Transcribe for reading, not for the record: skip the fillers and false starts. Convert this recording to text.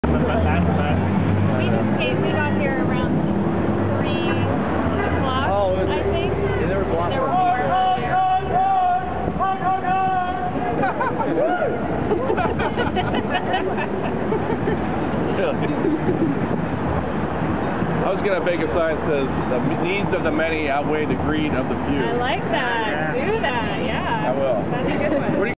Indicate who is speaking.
Speaker 1: We got here around 3 o'clock, I think.
Speaker 2: Yeah, there was a lot
Speaker 1: There were
Speaker 2: more
Speaker 1: more
Speaker 2: people.
Speaker 3: I was going to make a sign that says, the needs of the many outweigh the greed of the few.
Speaker 1: I like that. Do that, yeah.
Speaker 3: I will.
Speaker 1: That's a good one.